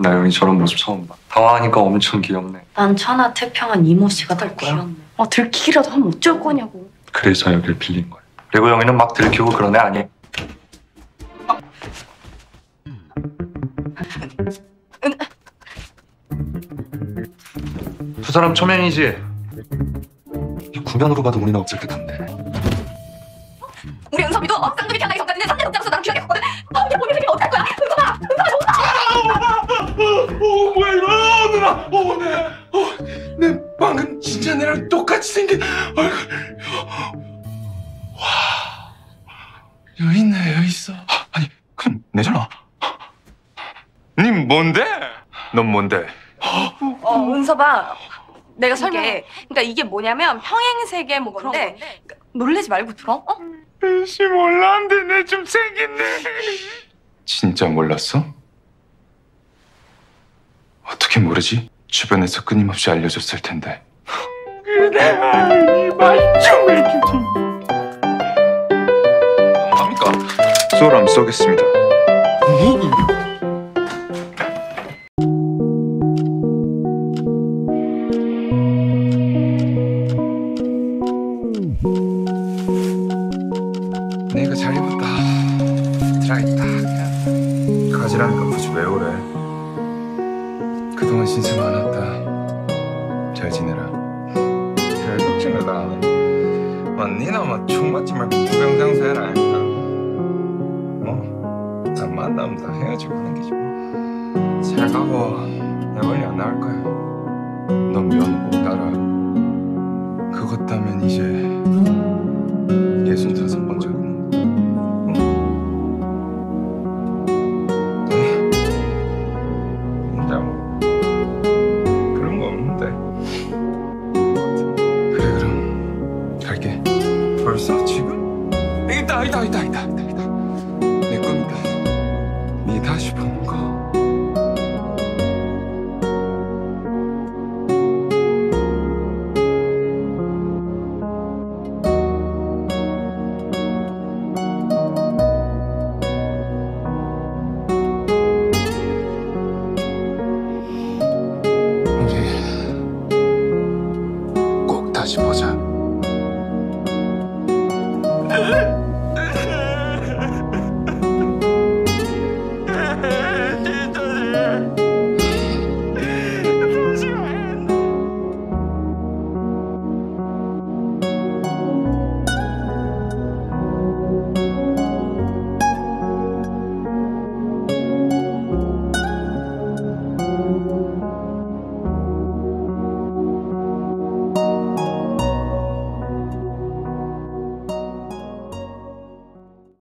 나영이 저런 모습 처음 봐. 당황하니까 엄청 귀엽네. 난 천하 태평한 이모 씨가 될 거야. 들키기라도 하면 어쩔 거냐고. 그래서 여길 빌린 거야. 그리고 영희는 막 들키고 그런 애 아니. 두 사람 초면이지? 구면으로 봐도 우리는 없을 듯한데. 우리 은섭이도 쌍둥이 편하게 성가는데 3년 넘지 않아서 나랑 기억이 없거든. 이게 본인 생긴 어떡할 거야? 은섭아! 뭐야 이거 누나! 내 방금 진짜 내랑 똑같이 생긴 얼굴. 와, 여기 있네, 여기 있어. 아니 그럼 내잖아. 니 뭔데? 넌 뭔데? 은섭아, 내가 설명해. 그러니까 이게 뭐냐면 평행세계 뭐 건데 그러니까 놀래지 말고 들어. 씨 몰랐는데 내 좀 생겼네. 진짜 몰랐어? 어떻게 모르지? 주변에서 끊임없이 알려줬을 텐데. 그대가 이말좀 해주지. 합니까? 쏘람 쏘겠습니다. 내가 잘 입었다. 들어있다. 가지라니까 굳이 왜 오래? 그동안 신세 많았다. 잘 지내라. 별 걱정을 다 안 해. 니나 총 맞지 말고 무병장수 해라. 난 만나면 다 헤어지고 하는 게지 뭐. 잘 가고 내 멀리 안 나갈 거야. 넌 면 꼭 따라. 그것 따면 이제 65번째고. 혼자 뭐 그런 거 없는데. 그래 그럼 갈게. 벌써 지금? 있다. 내 겁니다. 니 다시 보는 거.